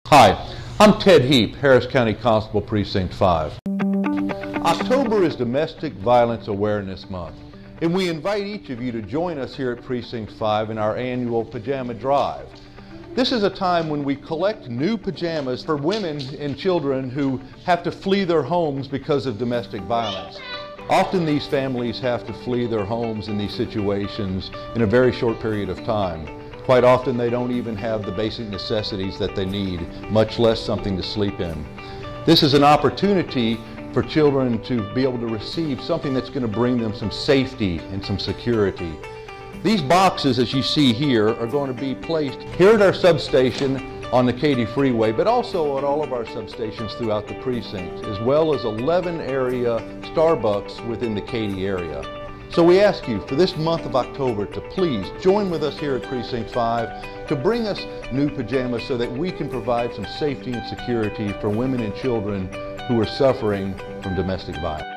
Hi, I'm Ted Heap, Harris County Constable Precinct 5. October is Domestic Violence Awareness Month, and we invite each of you to join us here at Precinct 5 in our annual Pajama Drive. This is a time when we collect new pajamas for women and children who have to flee their homes because of domestic violence. Often these families have to flee their homes in these situations in a very short period of time. Quite often they don't even have the basic necessities that they need, much less something to sleep in. This is an opportunity for children to be able to receive something that's going to bring them some safety and some security. These boxes, as you see here, are going to be placed here at our substation on the Katy Freeway, but also at all of our substations throughout the precinct, as well as 11 area Starbucks within the Katy area. So we ask you for this month of October to please join with us here at Precinct 5 to bring us new pajamas so that we can provide some safety and security for women and children who are suffering from domestic violence.